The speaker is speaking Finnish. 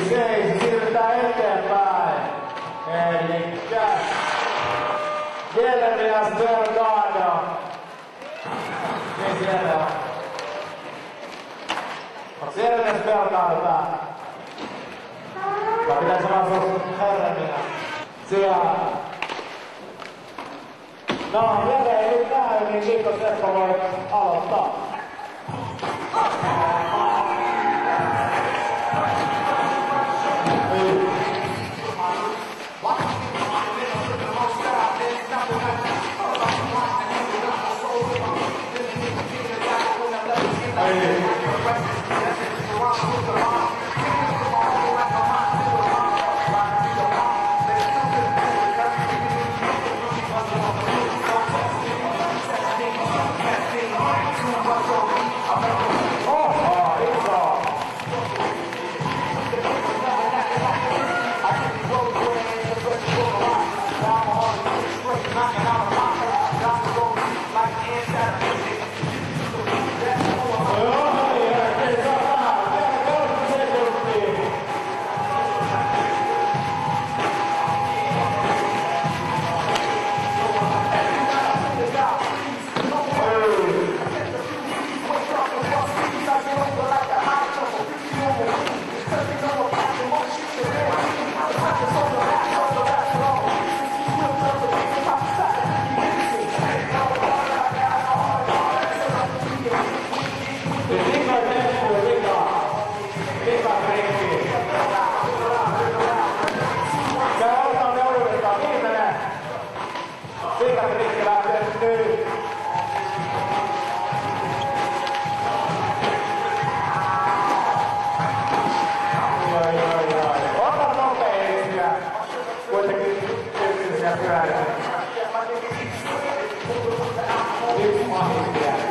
seis, siirrytään eteenpäin. Elikkä Jeremias Delgado. Niin siellä on. Onks Jeremias Delgado täällä? Vai pitäis olla sun Jeremias? Siellä. No, vielä ei nyt näy, niin Mikko Seppo voi aloittaa. Kuitenkin yksinä pyöriä. Nyt mahtia.